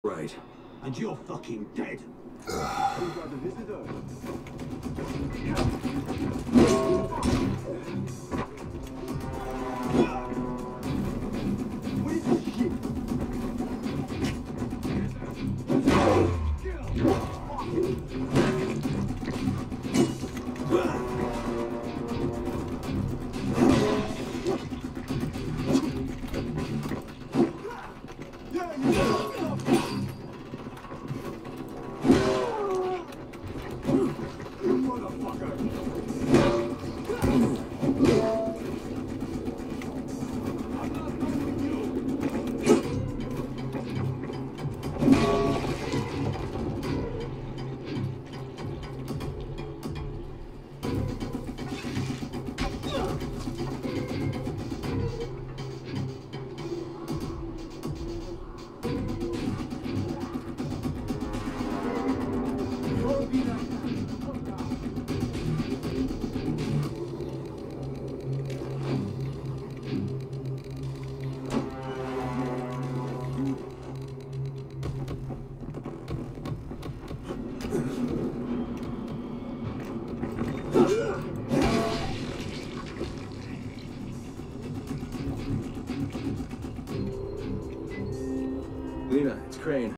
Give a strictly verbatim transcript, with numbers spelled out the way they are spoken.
Right. And you're fucking dead. We've got a visitor. What is this shit? Lena, it's Crane.